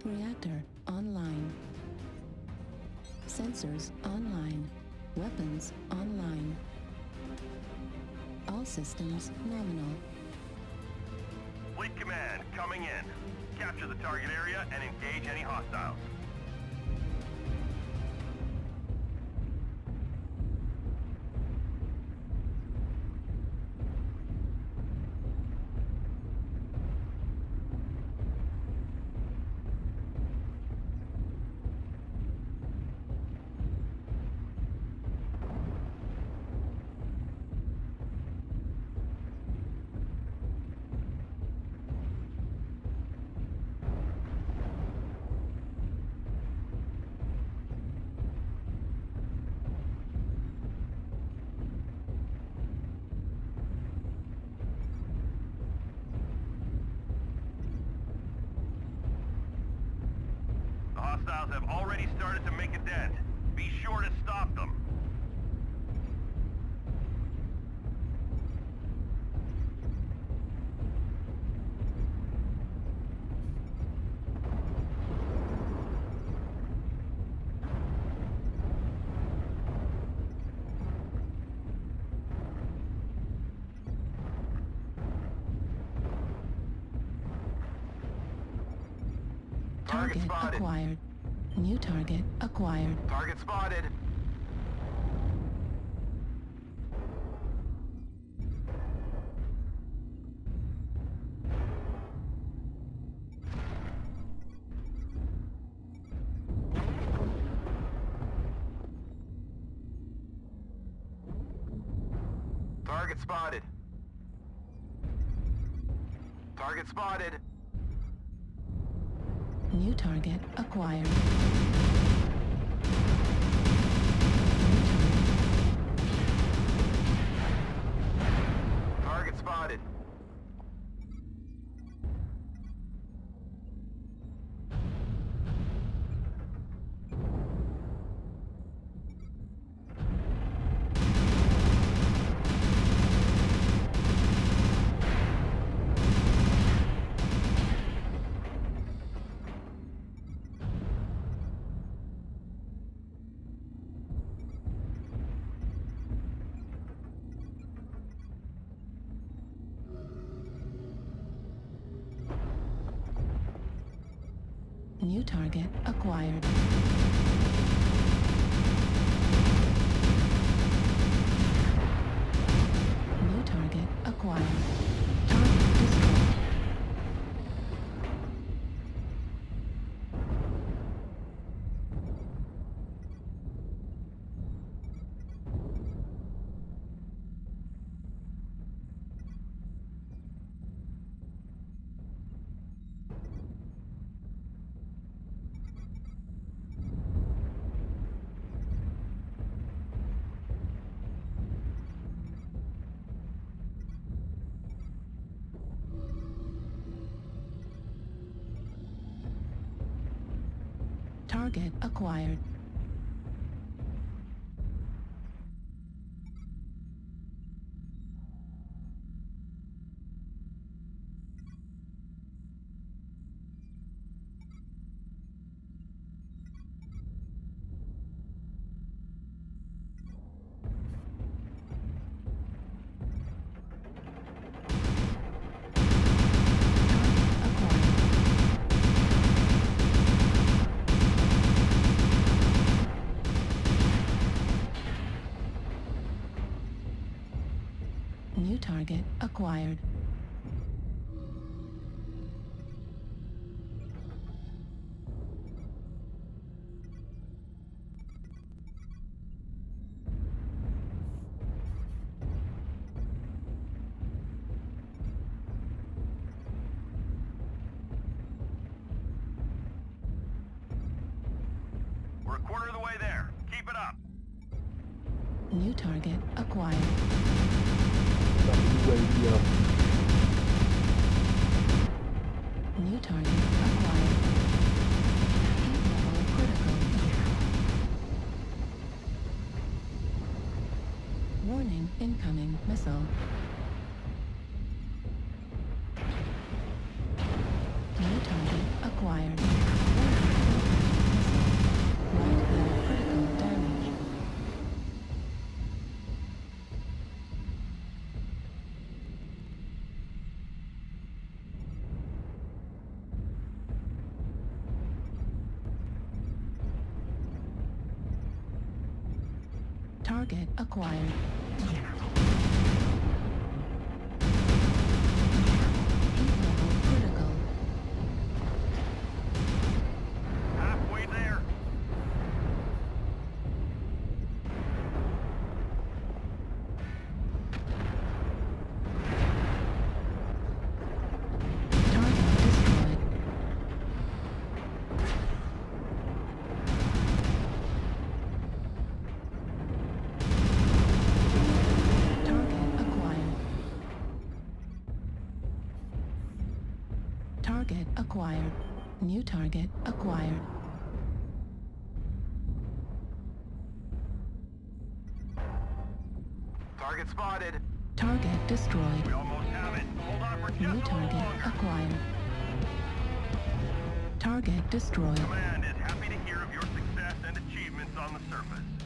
Reactor online. Sensors online. Weapons online. All systems nominal. Fleet Command, coming in. Capture the target area and engage any hostiles. Hostiles have already started to make a dent. Be sure to stop them. Target acquired. New target acquired. Target spotted. Target spotted. Target spotted. New target acquired. Target spotted. New target acquired. New target acquired. Target destroyed. Target acquired. New target acquired. We're a quarter of the way there. Keep it up. New target acquired. New target acquired. Heat level critical. Warning, incoming missile. New target acquired. Target acquired. Heat level critical. Halfway there. Target destroyed. Target acquired. Target acquired. New target acquired. Target spotted. Target destroyed. We almost have it. Hold on for just a New little target longer. acquired. Target destroyed. Command is happy to hear of your success and achievements on the surface.